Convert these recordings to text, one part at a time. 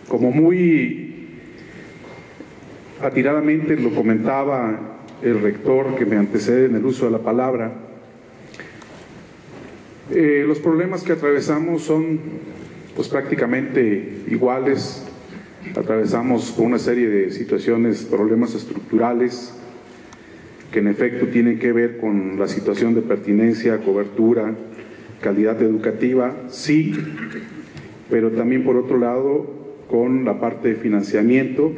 Como muy atiradamente lo comentaba el rector que me antecede en el uso de la palabra, los problemas que atravesamos son pues prácticamente iguales. Atravesamos por una serie de situaciones, problemas estructurales que en efecto tienen que ver con la situación de pertinencia, cobertura, calidad educativa, sí, pero también por otro lado con la parte de financiamiento,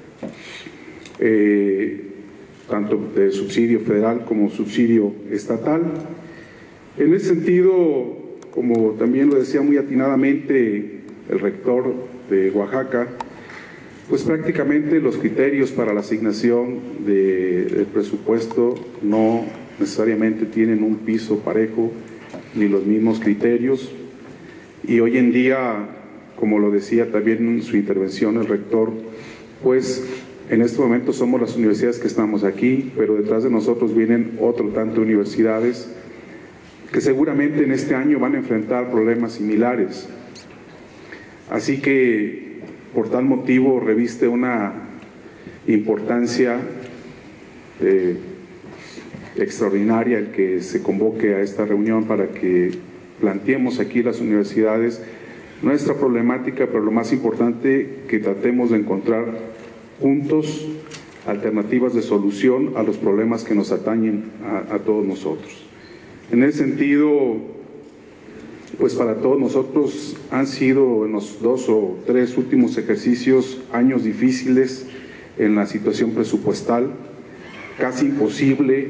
tanto de subsidio federal como subsidio estatal. En ese sentido, como también lo decía muy atinadamente el rector de Oaxaca, pues prácticamente los criterios para la asignación del presupuesto no necesariamente tienen un piso parejo ni los mismos criterios, y hoy en día, como lo decía también en su intervención el rector, pues en este momento somos las universidades que estamos aquí, pero detrás de nosotros vienen otro tanto de universidades que seguramente en este año van a enfrentar problemas similares. Así que por tal motivo reviste una importancia extraordinaria el que se convoque a esta reunión para que planteemos aquí las universidades nuestra problemática, pero lo más importante, que tratemos de encontrar juntos alternativas de solución a los problemas que nos atañen a todos nosotros. En ese sentido, pues para todos nosotros han sido en los 2 o 3 últimos ejercicios años difíciles en la situación presupuestal, casi imposible,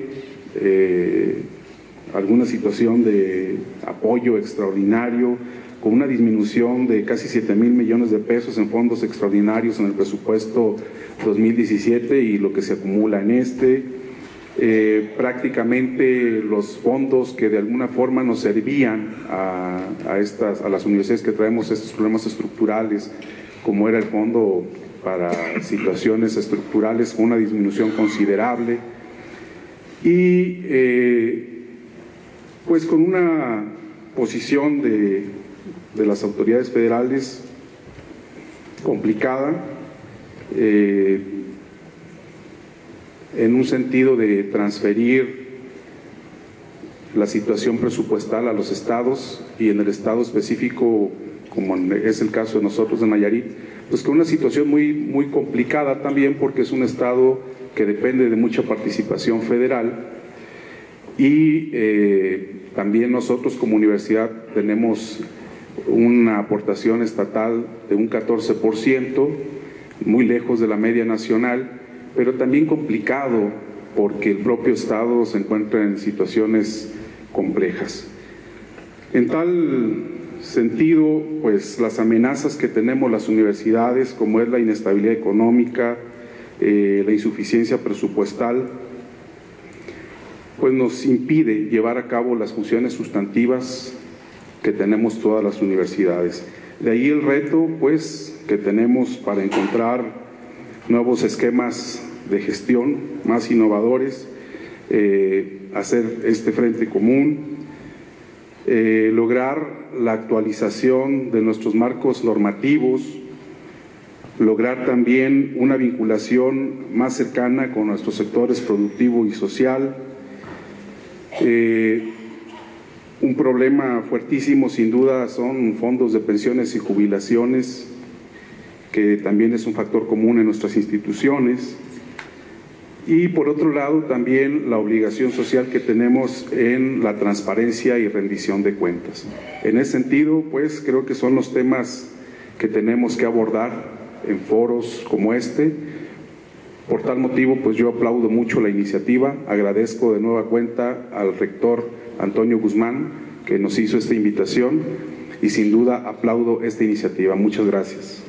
alguna situación de apoyo extraordinario, con una disminución de casi 7,000 millones de pesos en fondos extraordinarios en el presupuesto 2017 y lo que se acumula en este. Prácticamente los fondos que de alguna forma nos servían a las universidades que traemos estos problemas estructurales, como era el fondo para situaciones estructurales, con una disminución considerable y pues con una posición de las autoridades federales complicada, en un sentido de transferir la situación presupuestal a los estados, y en el estado específico, como es el caso de nosotros de Nayarit, pues con una situación muy complicada también, porque es un estado que depende de mucha participación federal, y también nosotros como universidad tenemos una aportación estatal de un 14%, muy lejos de la media nacional, pero también complicado porque el propio Estado se encuentra en situaciones complejas. En tal sentido, pues las amenazas que tenemos las universidades, como es la inestabilidad económica, la insuficiencia presupuestal, pues nos impide llevar a cabo las funciones sustantivas que tenemos todas las universidades. De ahí el reto, pues, que tenemos para encontrar nuevos esquemas de gestión más innovadores, hacer este frente común, lograr la actualización de nuestros marcos normativos, lograr también una vinculación más cercana con nuestros sectores productivo y social. Un problema fuertísimo sin duda son fondos de pensiones y jubilaciones, que también es un factor común en nuestras instituciones. Y por otro lado también la obligación social que tenemos en la transparencia y rendición de cuentas. En ese sentido, pues creo que son los temas que tenemos que abordar en foros como este. Por tal motivo, pues yo aplaudo mucho la iniciativa, agradezco de nueva cuenta al rector Antonio Guzmán que nos hizo esta invitación y sin duda aplaudo esta iniciativa. Muchas gracias.